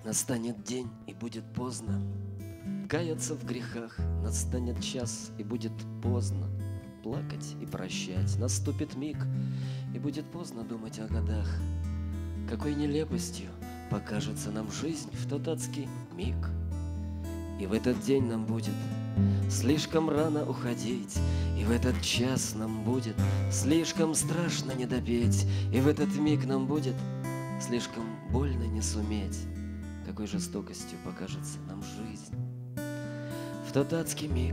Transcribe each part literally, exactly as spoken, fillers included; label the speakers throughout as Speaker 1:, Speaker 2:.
Speaker 1: Настанет день, и будет поздно каяться в грехах. Настанет час, и будет поздно плакать и прощать. Наступит миг, и будет поздно думать о годах. Какой нелепостью покажется нам жизнь в тот адский миг. И в этот день нам будет слишком рано уходить, и в этот час нам будет слишком страшно не допеть, и в этот миг нам будет слишком больно не суметь. Какой жестокостью покажется нам жизнь в тот адский миг.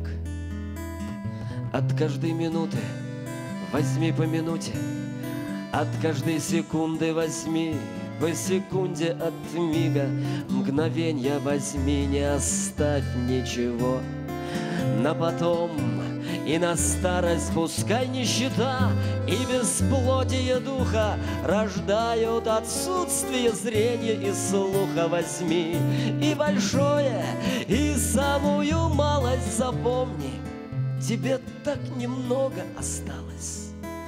Speaker 1: От каждой минуты возьми по минуте, от каждой секунды возьми по секунде, от мига мгновенья возьми, не оставь ничего на потом и на старость. Пускай нищета и бесплодие духа рождают отсутствие зрения и слуха. Возьми и большое, и самую малость запомни, тебе так немного осталось.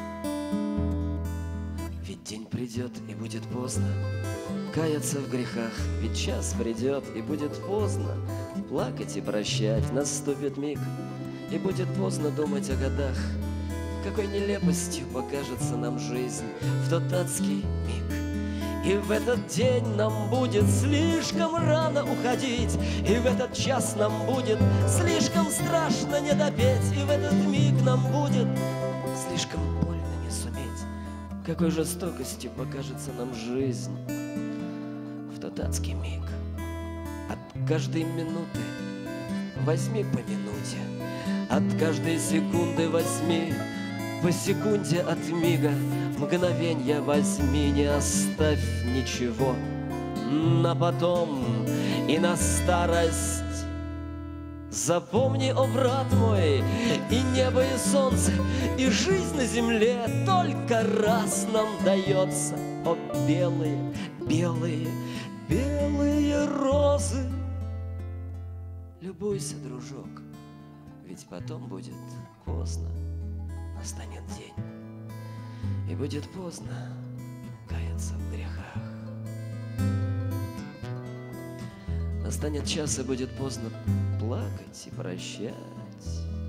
Speaker 1: Ведь день придет, и будет поздно каяться в грехах. Ведь час придет, и будет поздно плакать и прощать. Наступит миг, и будет поздно думать о годах. Какой нелепостью покажется нам жизнь в тот адский миг. И в этот день нам будет слишком рано уходить, и в этот час нам будет слишком страшно не допеть, и в этот миг нам будет слишком больно не суметь. Какой жестокостью покажется нам жизнь в тот адский миг. От каждой минуты возьми по минуте, от каждой секунды возьми по секунде, от мига мгновенья возьми, не оставь ничего на потом и на старость. Запомни, о брат мой, и небо, и солнце, и жизнь на земле только раз нам дается. О белые, белые, белые розы. Любуйся, дружок, ведь потом будет поздно. Настанет день, и будет поздно каяться в грехах. Настанет час, и будет поздно плакать и прощать.